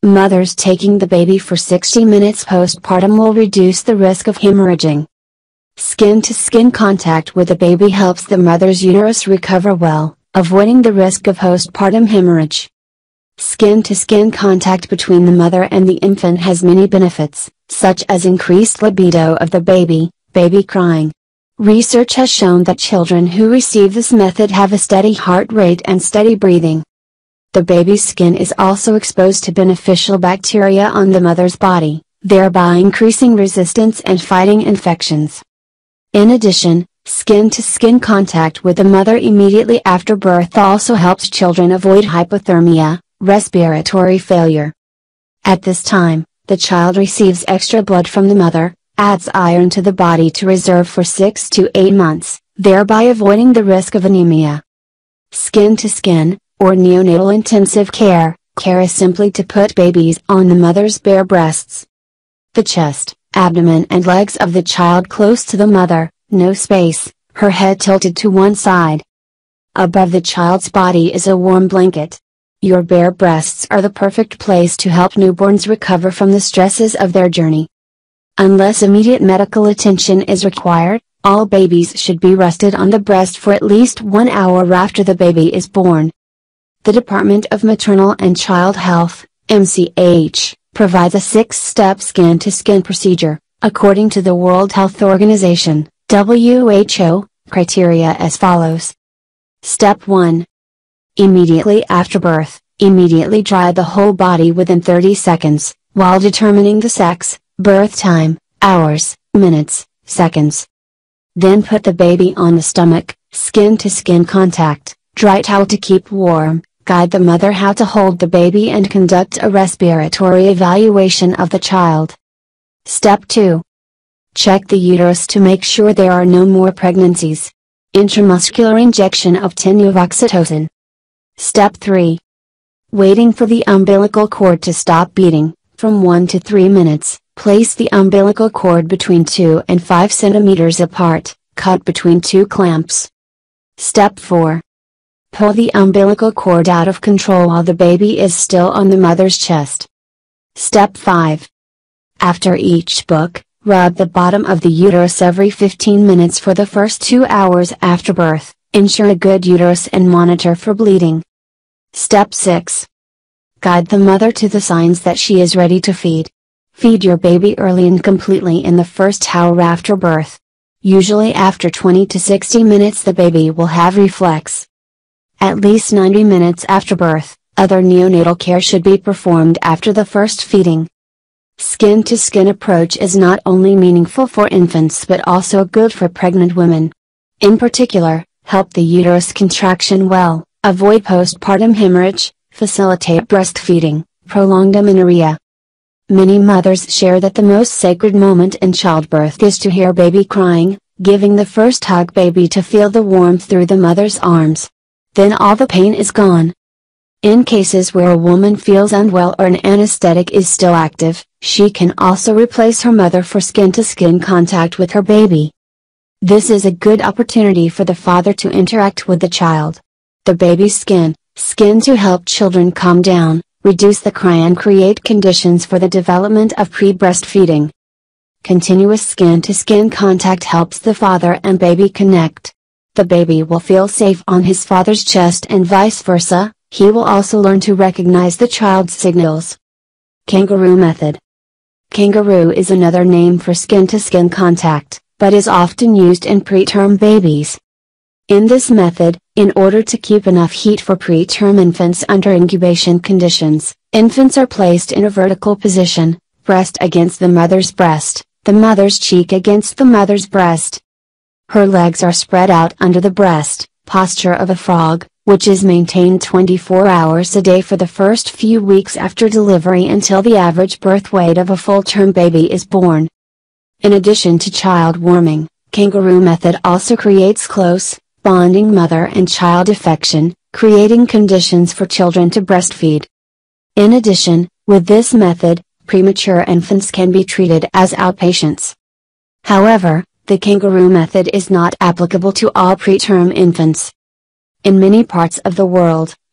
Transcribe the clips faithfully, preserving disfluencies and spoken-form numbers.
Mothers taking the baby for sixty minutes postpartum will reduce the risk of hemorrhaging. Skin-to-skin contact with the baby helps the mother's uterus recover well, avoiding the risk of postpartum hemorrhage. Skin-to-skin contact between the mother and the infant has many benefits, such as increased libido of the baby, baby crying. Research has shown that children who receive this method have a steady heart rate and steady breathing. The baby's skin is also exposed to beneficial bacteria on the mother's body, thereby increasing resistance and fighting infections. In addition, skin-to-skin contact with the mother immediately after birth also helps children avoid hypothermia, respiratory failure. At this time, the child receives extra blood from the mother, adds iron to the body to reserve for six to eight months, thereby avoiding the risk of anemia. Skin-to-skin, or neonatal intensive care, care is simply to put babies on the mother's bare breasts. The chest, abdomen and legs of the child close to the mother, no space, her head tilted to one side. Above the child's body is a warm blanket. Your bare breasts are the perfect place to help newborns recover from the stresses of their journey. Unless immediate medical attention is required, all babies should be rested on the breast for at least one hour after the baby is born. The Department of Maternal and Child Health, M C H, provides a six-step skin-to-skin procedure, according to the World Health Organization, W H O, criteria as follows. Step one. Immediately after birth, immediately dry the whole body within thirty seconds, while determining the sex, birth time, hours, minutes, seconds. Then put the baby on the stomach, skin-to-skin contact, dry towel to keep warm, guide the mother how to hold the baby and conduct a respiratory evaluation of the child. Step two. Check the uterus to make sure there are no more pregnancies. Intramuscular injection of ten of oxytocin. Step three. Waiting for the umbilical cord to stop beating, from one to three minutes. Place the umbilical cord between two and five centimeters apart, cut between two clamps. Step four. Pull the umbilical cord out of control while the baby is still on the mother's chest. Step five. After each book, rub the bottom of the uterus every fifteen minutes for the first two hours after birth, ensure a good uterus and monitor for bleeding. Step six. Guide the mother to the signs that she is ready to feed. Feed your baby early and completely in the first hour after birth. Usually after twenty to sixty minutes the baby will have reflex. At least ninety minutes after birth, other neonatal care should be performed after the first feeding. Skin-to-skin approach is not only meaningful for infants but also good for pregnant women. In particular, help the uterus contraction well, avoid postpartum hemorrhage, facilitate breastfeeding, prolonged amenorrhea. Many mothers share that the most sacred moment in childbirth is to hear baby crying, giving the first hug baby to feel the warmth through the mother's arms. Then all the pain is gone. In cases where a woman feels unwell or an anesthetic is still active, she can also replace her mother for skin-to-skin contact with her baby. This is a good opportunity for the father to interact with the child. The baby's skin, skin to help children calm down, reduce the cry and create conditions for the development of pre-breastfeeding. Continuous skin-to-skin contact helps the father and baby connect. The baby will feel safe on his father's chest and vice versa. He will also learn to recognize the child's signals. Kangaroo method. Kangaroo is another name for skin-to-skin contact, but is often used in preterm babies. In this method, in order to keep enough heat for preterm infants under incubation conditions, infants are placed in a vertical position, breast against the mother's breast, the mother's cheek against the mother's breast. Her legs are spread out under the breast, posture of a frog, which is maintained twenty-four hours a day for the first few weeks after delivery until the average birth weight of a full-term baby is born. In addition to child warming, kangaroo method also creates close, bonding mother and child affection, creating conditions for children to breastfeed. In addition, with this method, premature infants can be treated as outpatients. However, the kangaroo method is not applicable to all preterm infants. In many parts of the world,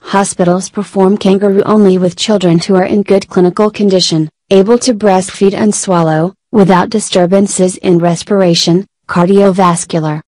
Hospitals perform kangaroo only with children who are in good clinical condition, able to breastfeed and swallow, without disturbances in respiration, cardiovascular,